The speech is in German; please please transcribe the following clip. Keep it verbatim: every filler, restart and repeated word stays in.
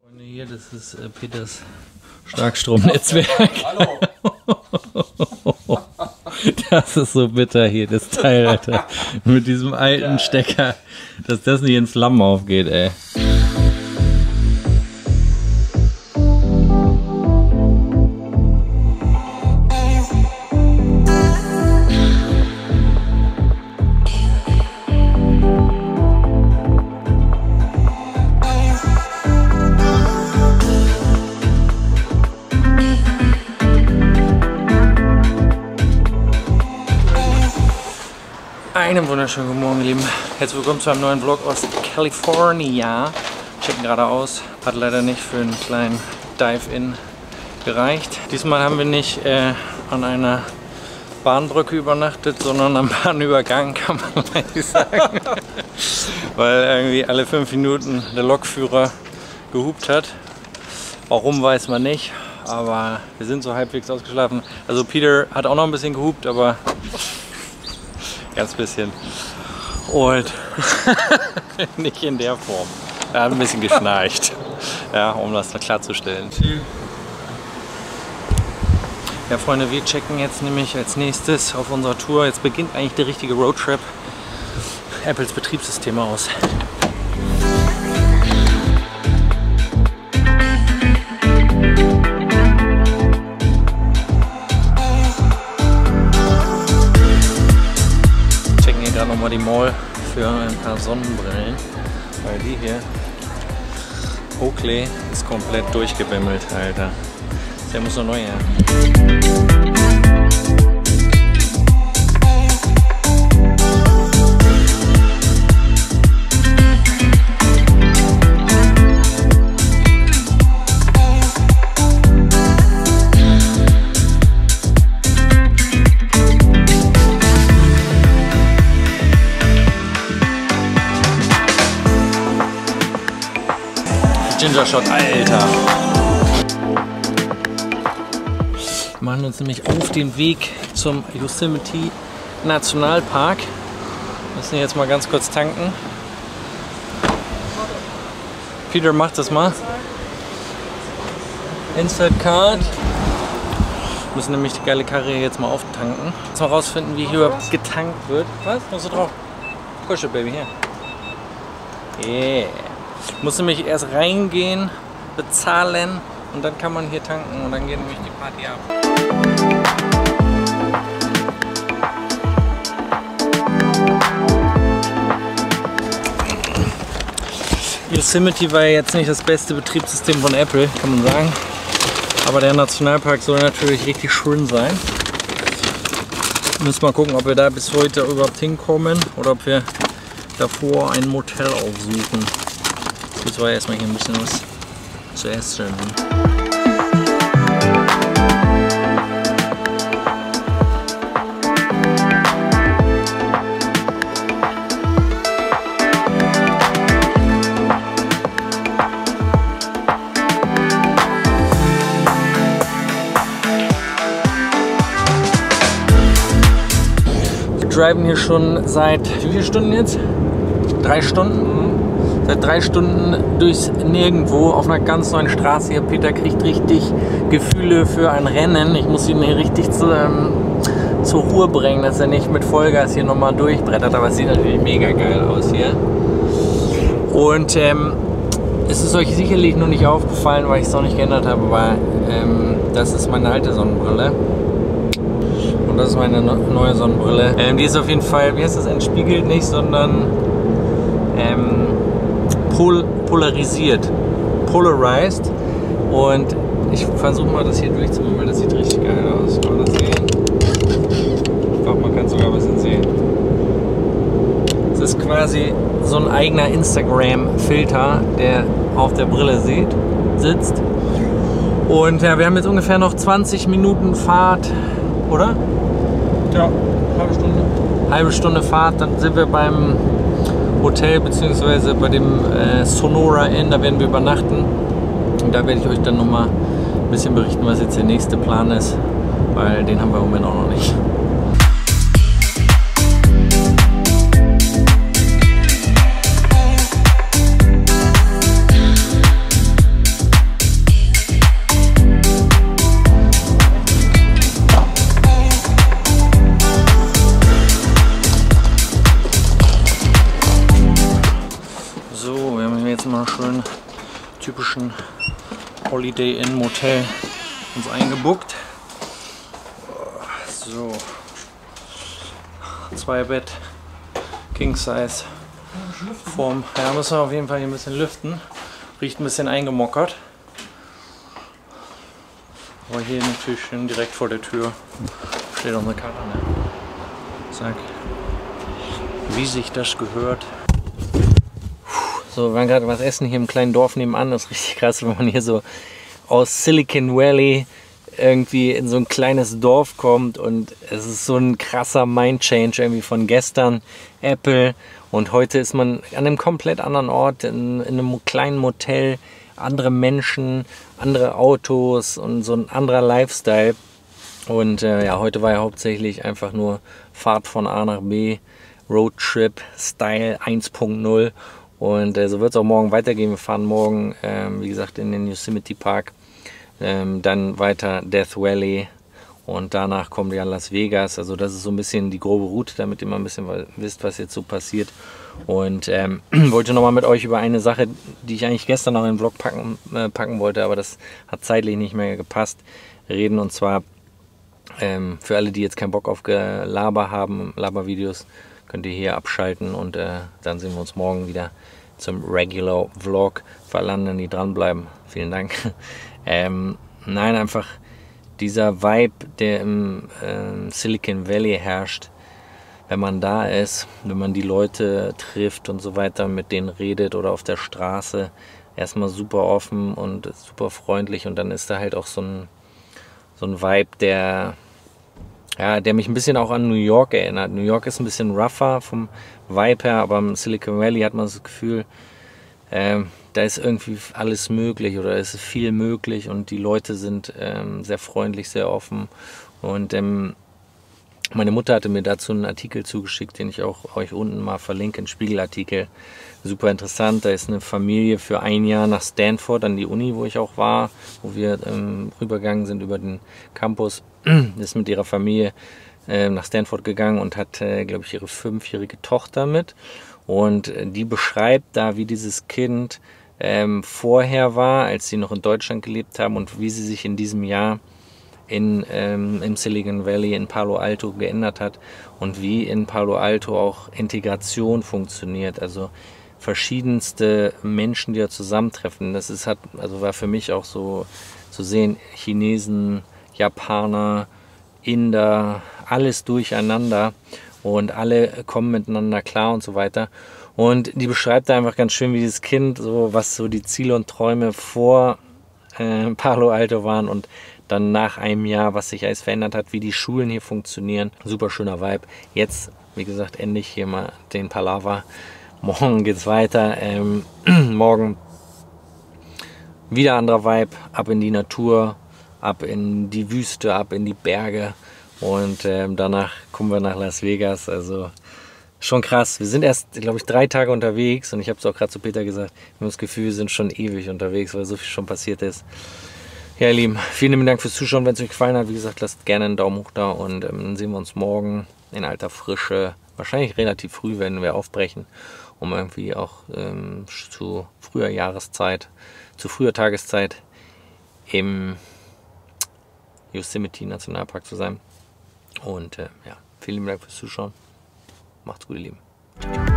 Hier, das ist äh, Peters Starkstromnetzwerk. Hallo! Das ist so bitter hier, das Teil, Alter. Mit diesem alten Stecker, dass das nicht in Flammen aufgeht, ey. Einen wunderschönen guten Morgen, ihr Lieben. Herzlich willkommen zu einem neuen Vlog aus California. Checken gerade aus. Hat leider nicht für einen kleinen Dive-In gereicht. Diesmal haben wir nicht äh, an einer Bahnbrücke übernachtet, sondern am Bahnübergang, kann man eigentlich sagen. Weil irgendwie alle fünf Minuten der Lokführer gehupt hat. Warum, weiß man nicht. Aber wir sind so halbwegs ausgeschlafen. Also Peter hat auch noch ein bisschen gehupt, aber ganz bisschen. Und nicht in der Form. Er hat ein bisschen geschnarcht. Ja, um das da klarzustellen. Ja, Freunde, wir checken jetzt nämlich als nächstes auf unserer Tour. Jetzt beginnt eigentlich der richtige Roadtrip. Apples Betriebssystem aus. Nochmal die Mall für ein paar Sonnenbrillen, weil die hier, Oakley, ist komplett durchgebimmelt, Alter. Der muss noch neu her. Ginger Shot, Alter! Wir machen uns nämlich auf den Weg zum Yosemite Nationalpark. Wir müssen jetzt mal ganz kurz tanken. Peter macht das mal. Insert Card. Wir müssen nämlich die geile Karre jetzt mal auftanken. Jetzt mal rausfinden, wie hier überhaupt getankt wird. Was? Musst du drauf? Push it, Baby, hier. Yeah. Muss nämlich erst reingehen, bezahlen und dann kann man hier tanken und dann geht nämlich die Party ab. Yosemite war ja jetzt nicht das beste Betriebssystem von Apple, kann man sagen. Aber der Nationalpark soll natürlich richtig schön sein. Müssen mal gucken, ob wir da bis heute überhaupt hinkommen oder ob wir davor ein Motel aufsuchen. Jetzt war erstmal hier ein bisschen was zu essen. Wir driven hier schon seit wie viele Stunden jetzt? Drei Stunden? Seit drei Stunden durchs Nirgendwo auf einer ganz neuen Straße hier. Peter kriegt richtig Gefühle für ein Rennen. Ich muss ihn hier richtig zu, ähm, zur Ruhe bringen, dass er nicht mit Vollgas hier nochmal durchbrettert. Aber es sieht natürlich mega geil aus hier. Und ähm, es ist euch sicherlich noch nicht aufgefallen, weil ich es noch nicht geändert habe, aber ähm, das ist meine alte Sonnenbrille. Und das ist meine no neue Sonnenbrille. Ähm, die ist auf jeden Fall, wie heißt das, entspiegelt nicht, sondern ähm, Pol polarisiert, polarized, und ich versuche mal das hier durchzumachen, weil das sieht richtig geil aus. Kann man das sehen? Ich glaube, man kann sogar ein bisschen sehen. Es ist quasi so ein eigener Instagram-Filter, der auf der Brille sieht, sitzt. Und ja, wir haben jetzt ungefähr noch zwanzig Minuten Fahrt, oder? Ja, halbe Stunde. Halbe Stunde Fahrt, dann sind wir beim Hotel bzw. bei dem äh, Sonora Inn, da werden wir übernachten. Und da werde ich euch dann nochmal ein bisschen berichten, was jetzt der nächste Plan ist, weil den haben wir im Moment auch noch nicht. typischen Holiday Inn Motel uns eingebuckt. So, zwei Bett, King Size. Vorm, ja, müssen wir auf jeden Fall hier ein bisschen lüften. Riecht ein bisschen eingemockert. Aber hier natürlich schön direkt vor der Tür steht auch eine Karte. Ne? Zack. Wie sich das gehört. So, wir waren gerade was essen hier im kleinen Dorf nebenan. Das ist richtig krass, wenn man hier so aus Silicon Valley irgendwie in so ein kleines Dorf kommt und es ist so ein krasser Mind-Change irgendwie von gestern Apple und heute ist man an einem komplett anderen Ort, in, in einem kleinen Motel, andere Menschen, andere Autos und so ein anderer Lifestyle. Und äh, ja, heute war ja hauptsächlich einfach nur Fahrt von A nach B, Roadtrip Style eins punkt null. Und äh, so wird es auch morgen weitergehen. Wir fahren morgen, ähm, wie gesagt, in den Yosemite Park, ähm, dann weiter Death Valley und danach kommen wir an Las Vegas. Also das ist so ein bisschen die grobe Route, damit ihr mal ein bisschen wisst, was jetzt so passiert. Und ähm, wollte nochmal mit euch über eine Sache, die ich eigentlich gestern noch in den Vlog packen, äh, packen wollte, aber das hat zeitlich nicht mehr gepasst, reden. Und zwar ähm, für alle, die jetzt keinen Bock auf Gelaber haben, Labervideos, könnt ihr hier abschalten und äh, dann sehen wir uns morgen wieder zum Regular Vlog. Für alle anderen, die dranbleiben, vielen Dank. ähm, nein, einfach dieser Vibe, der im äh, Silicon Valley herrscht, wenn man da ist, wenn man die Leute trifft und so weiter, mit denen redet oder auf der Straße, erstmal super offen und super freundlich und dann ist da halt auch so ein, so ein Vibe, der Ja, der mich ein bisschen auch an New York erinnert. New York ist ein bisschen rougher vom Vibe her, aber im Silicon Valley hat man das Gefühl, ähm, da ist irgendwie alles möglich oder es ist viel möglich und die Leute sind ähm, sehr freundlich, sehr offen. Und ähm, meine Mutter hatte mir dazu einen Artikel zugeschickt, den ich auch euch unten mal verlinke, einen Spiegelartikel. Super interessant, da ist eine Familie für ein Jahr nach Stanford, an die Uni, wo ich auch war, wo wir ähm, rübergegangen sind über den Campus, ist mit ihrer Familie äh, nach Stanford gegangen und hat, äh, glaube ich, ihre fünfjährige Tochter mit. Und äh, die beschreibt da, wie dieses Kind ähm, vorher war, als sie noch in Deutschland gelebt haben und wie sie sich in diesem Jahr in, ähm, im Silicon Valley in Palo Alto geändert hat und wie in Palo Alto auch Integration funktioniert, also verschiedenste Menschen, die da zusammentreffen. Das ist, hat, also war für mich auch so zu sehen, Chinesen, Japaner, Inder, alles durcheinander und alle kommen miteinander klar und so weiter. Und die beschreibt da einfach ganz schön, wie dieses Kind, so was so die Ziele und Träume vor äh, Palo Alto waren und dann nach einem Jahr, was sich alles verändert hat, wie die Schulen hier funktionieren. Super schöner Vibe. Jetzt, wie gesagt, endlich hier mal den Palaver. Morgen geht's weiter. Ähm, morgen wieder anderer Vibe. Ab in die Natur, ab in die Wüste, ab in die Berge. Und ähm, danach kommen wir nach Las Vegas. Also schon krass. Wir sind erst, glaube ich, drei Tage unterwegs. Und ich habe es auch gerade zu Peter gesagt, wir haben das Gefühl, wir sind schon ewig unterwegs, weil so viel schon passiert ist. Ja, ihr Lieben, vielen Dank fürs Zuschauen. Wenn es euch gefallen hat, wie gesagt, lasst gerne einen Daumen hoch da und ähm, dann sehen wir uns morgen in alter Frische. Wahrscheinlich relativ früh, wenn wir aufbrechen, um irgendwie auch ähm, zu früher Jahreszeit, zu früher Tageszeit im Yosemite Nationalpark zu sein. Und äh, ja, vielen Dank fürs Zuschauen. Macht's gut, ihr Lieben. Ciao, ciao.